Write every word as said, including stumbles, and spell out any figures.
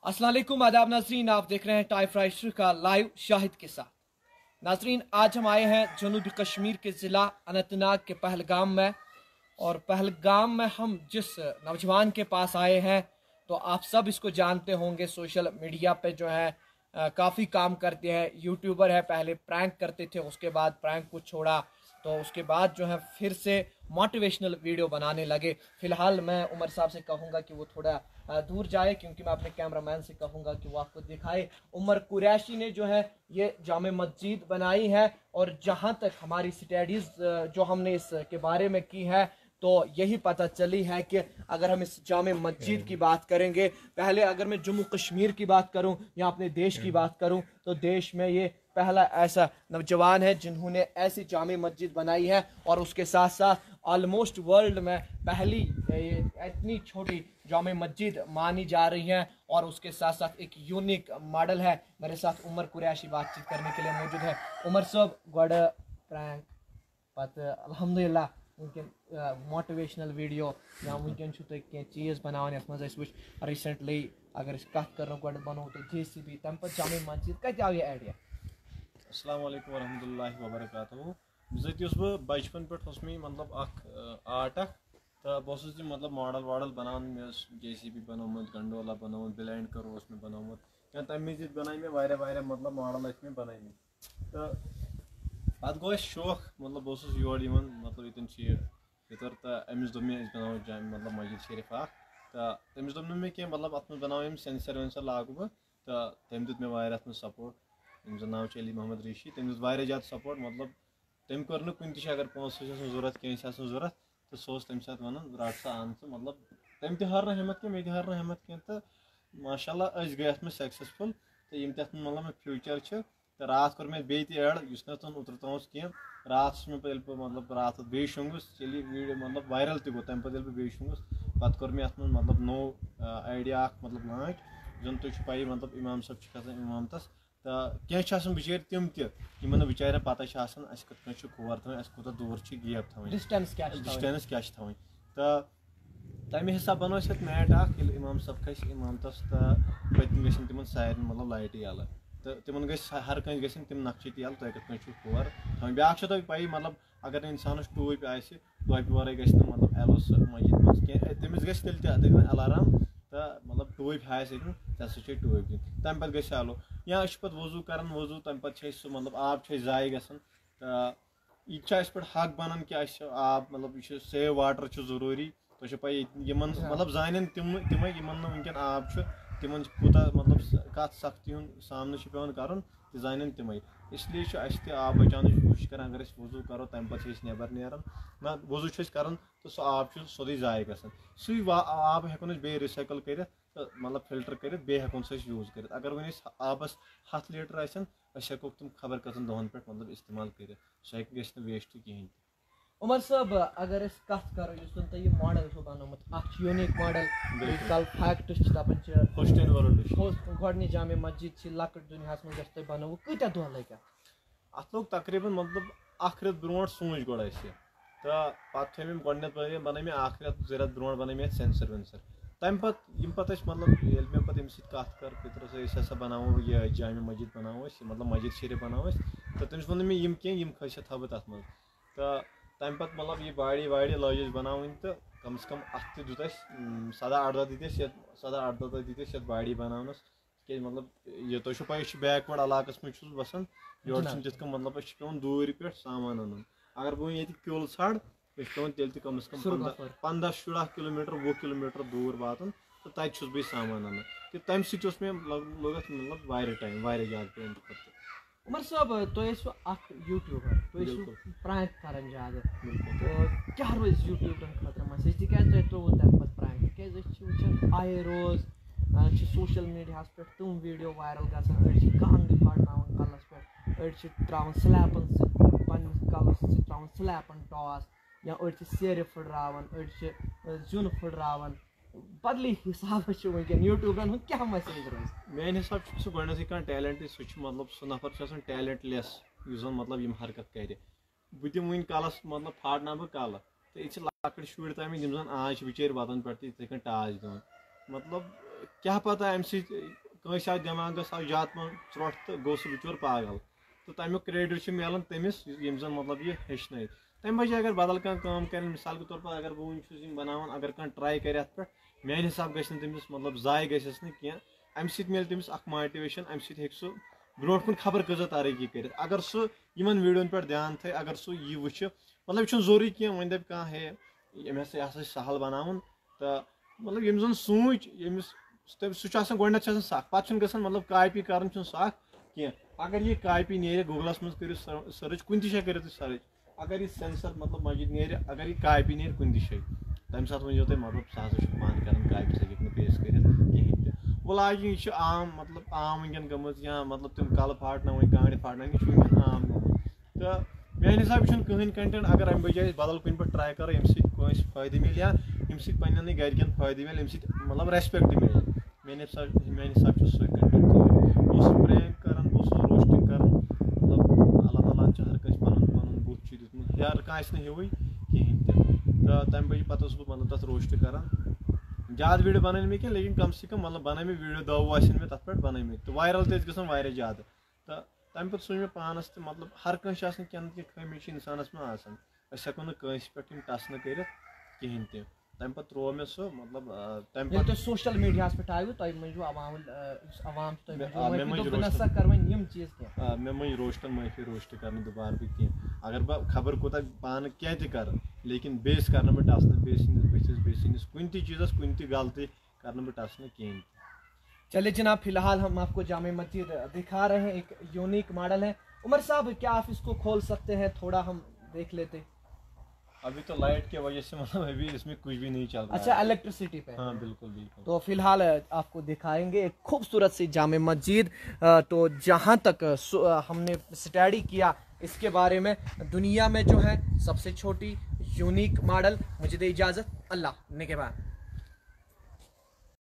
अस्सलाम वालेकुम, आदाब नाजरीन। आप देख रहे हैं टाइप राइटर का लाइव शाहिद के साथ। नाजरीन, आज हम आए हैं जनूबी कश्मीर के ज़िला अनंतनाग के पहलगाम में, और पहलगाम में हम जिस नौजवान के पास आए हैं तो आप सब इसको जानते होंगे। सोशल मीडिया पे जो है काफ़ी काम करते हैं, यूट्यूबर है। पहले प्रैंक करते थे, उसके बाद प्रैंक को छोड़ा तो उसके बाद जो है फिर से मोटिवेशनल वीडियो बनाने लगे। फ़िलहाल मैं उमर साहब से कहूँगा कि वो थोड़ा दूर जाए, क्योंकि मैं अपने कैमरामैन से कहूँगा कि वो आपको दिखाए। उमर कुरैशी ने जो है ये जामे मस्जिद बनाई है, और जहाँ तक हमारी स्टडीज़ जो हमने इसके बारे में की है तो यही पता चली है कि अगर हम इस जामे मस्जिद की बात करेंगे, पहले अगर मैं जम्मू कश्मीर की बात करूं या अपने देश की बात करूं, तो देश में ये पहला ऐसा नौजवान है जिन्होंने ऐसी जामे मस्जिद बनाई है। और उसके साथ साथ ऑलमोस्ट वर्ल्ड में पहली इतनी छोटी जामे मस्जिद मानी जा रही है, और उसके साथ साथ एक यूनिक मॉडल है। मेरे साथ उमर कुरैशी बातचीत करने के लिए मौजूद है। उमर साहब गोड प्रैंक पत अल्हम्दुलिल्लाह वुनकन मोटिवेशनल वीडियो या वुनकन छु तुम कह चीज़ बनावन यथ मज वो रिसेंटली अगर कत कर गोड बनो तो जे सी बी तम पे जामे मस्जिद कत आव यह आइडिया। अस्सलाम वालेकुम वरहमतुल्लाहि वबरकातुहू। बिज़ाती बह बचपन पे मे मतलब अख आर्ट तो बस मतलब मॉडल वाडल बनान, मे जे सी बी बनोमुत, गंडोला बनोमुत, ब्लाइंड करो मे बनोमुत, या तम मजीद बनाई मे वारिया वारिया मतलब मॉडल मे बनाई तो पत गो शौक मतलब बस योर मतलब ये फितर तो अमिस दोप मे बनाओ जाम मतलब मस्जिद शरीफ अख तो तमिस दोप मे कह मतलब अत बनाओ सेंसर वेंसर लागू बह तो तम दुत मे अत सपोर्ट। तम नाव अली मोहम्मद ऋषि, तम दित ज़्यादा सपोर्ट। मतलब तम कर कुन अगर पोस जरूरत क्या जरूरत तो सह तम सात वन रट सा आन मतलब तम तर हिम्मत क्या मे हर हिम्मत क्या तो माशाल्लाह गई अत सक्सेसफुल। तो यम तथ मतलब फ्यूचर तो रात कोर मे बे एड उतर तोस कह रात मे मतलब रात बे शुंगुस चली वीडियो मतलब वायरल तक गो तम पे बे शुंगुस पत कोर मे अत मतलब नो आइडिया मतलब लॉन्च जन तुम पी मतलब इमाम साहब खसान इमामतस तो क्या बिचार तम तम बिचार पता कत खोर थी कूत दूर गैप थी डिस्टेंस क्या डिस्टेंस क्या थी तो तमें हिसाब बनो मैट अख इमाम साहब खस इमामतस तो पतम गन तम सारे मतलब लाइट यल तो तिमन ग हर कह गम तम नक्शे यल तुम कत खोर थी ब्या तुम पी मतलब अगर इंसान टूप आप वर ग मतलब एलोस मस्जिद मज कह तमिस ग अलार्म तो मतलब टूप आस चे टूप दिन तम पे ग आलो या पे वजू कर वजू तम पे सह मतलब आब ज़ाय ग यह पे हक बनान कि आब मतलब यह सेव वाटर जरूरी तुम पी मतलब जान तम तम वनकन आब तिमन कूता मतलब कत सख्ती सामना पे कर जान तम इसलिए आब बचान कोशिश कर अगर वजू करो तम पे नबर नेरान ना वजू कर तो सह आब सोदी ज़ाय ग सही आब हेको बे रिसाइकल कर मतलब फिल्टर कर बे हेको यूज कर अगर वन आबस हथ लीटर आसन हेको तुम खबर कतन दोहन पे मतलब इस्तेमाल कर सह ग वेस्ट कहें। उमर साहब अगर कत करो तुम मॉडल बनोमुत यूनिक मॉडल कल फैक्ट दपान फर्स्ट इन वर्ल्ड गोडनी जामे मस्जिद लकट दुनिया मज बनो कत दह लग अत लोग तकरीबन मतलब अख रेत ब्रो सोच गोड़ तो पे थो गोडन बन मे अख रेत जो रेत ब्रो बन मे सेंसर वेंसर तम पे पे मतलब ये मे पे कत कर पितरस हसा बनाओ यह जामे मस्जिद बनाओ मतलब मस्जिद शरीफ बनाओ तो तमिस वो मे कह खसियत थो तथ मज तो तम पे मतलब ये बाड़ी वाड़ी लज बनावन तो कम से कम अत दुत सदा अरदा दिस सदा अरदा दिस बाड़ी बनानस क्या मतलब ये तुम पी बैकवर्ड इलाक मज बसान योर तिथ मतलब पे दूर पे सामान अन अगर बह ये किल छड़ पे तेल कम से कम पंद्रह शुराह किलोमीटर वो किलोमीटर दूर वातन तो तक बह सामान अन तो तम सो मे लगत मतलब वारिया टाइम वारिया ज्यादा पे। उमर साहब तुम यूट्यूबर तुम प्रैंक कर ज्यादा तो क्या रोज यूट्यूबर खतर मस तक त्रोव तम पे प्रैंक क्या आए रोज सोशल मीडिया पे तुम वीडियो वायरल गई कंग फाड़न कलस पे अड़ स्लैपन सन्स कलस त्रा स्लैपन टॉस या अड़ सेर फुटरान अड़ जुन फुटरान बदली हिसाब वनकन यूट्यूबरन हूँ क्या मैसेज रोज मेन हिसाब सह गोडनैथै कह टैलेंट सह मतलब सह नफर टैलेंट लेस मतलब यम हरकत कर बह दिम वन कलस मतलब फाड़ना बह कल तो ये लकट शुर तमें यम जन आज बिचार वतन पे इथे कन टाच दिवन मतलब क्या पता अम कंस आव दिमागस आव जात मन च्रोट तो गो सह बिचोर पागल तो तमिक क्रेडिट मिलान तमिस यम जन मतलब ये हेचन तम बजाय अगर बदल कह काम कर मिसाल के तौर पर अगर बह वन बनान अगर कह ट्राई कर पे मान हिसाब गस तमिस मतलब जाय गस कह अम सत मिल तमिस मोटिवेशन अम सत सह ब्रो कुन खबर कज तरक्की कर अगर सह इन वीडियोन पे ध्यान थे अगर सह यह वुच मतलब यह जरूरी कह वन दप कह है यम हसा सहल बनान तो मतलब यम जन सूच यमिस सह गोड सख पे मतलब कॉपी कर सख कह अगर यह कॉपी नीर गूगलस मज कर सर्च कुन कर सर्च अगर यह सेंसर मतलब मजिद नीर अगर यह कॉपी नीर कुन तम सात वो तुम मतलब सह मान कर कॉपी सह हे पेश कर कहें व्लॉगिंग यह आम मतलब आम वनकन गम या मतलब तुम कल फाटना वन कांड फाटना यह आम गम तो मान हिसाब कहन कंटेंट अगर अम बजाय बदल कुन पे ट्राई करो यम सस फायदे मिल या यम सन्न गरकन फायदे मिल यम मतलब रेस्पेक्ट मिल मेरे हिसाब मेरे हिसाब से सही कंटेंट बहुत प्रैंक कर बहुत रोस्टिंग कर मतलब अल्लाह ताला हर कस पन पन बुत दुत हर कह हिवै कहें तो तम बज पे मतलब तथ रोस्ट कर ज्यादा वीडियो बन मे क्या लेकिन कम से कम मतलब बन मे वीडियो दो मे तथ पे बन मे तो वायरल तक ज्यादा तो तम पे सोच मे पानस मतलब हर कंस क्या खमी इंसानस में हेको ना कंस पे टस न कर कहें तम पे त्रो मे सह मतलब तम पे सोशल मीडिया पे आयो तो मजू अवाम अवाम मे मज रोस्टन माफी रोस्ट कर दोबारा भी कह अगर बह खबर कोता पान क्या कर लेकिन बेस कर बह टस बेस बस बेस कुन चीज़ कुन गलती कर बह टस कहें। चलिए जनाब, फिलहाल हम आपको जामे मस्जिद दिखा रहे हैं, एक यूनिक मॉडल है। उमर साहब क्या आप इसको खोल सकते हैं, थोड़ा हम देख लेते। अभी तो लाइट की वजह से मतलब अभी इसमें कुछ भी नहीं चल रहा। अच्छा, इलेक्ट्रिसिटी पे। हाँ बिल्कुल बिल्कुल। तो फिलहाल आपको दिखाएंगे एक खूबसूरत सी जामे मस्जिद। तो जहाँ तक हमने स्टडी किया इसके बारे में, दुनिया में जो है सबसे छोटी यूनिक मॉडल। मुझे दे इजाज़त, अल्लाह ने के बाद।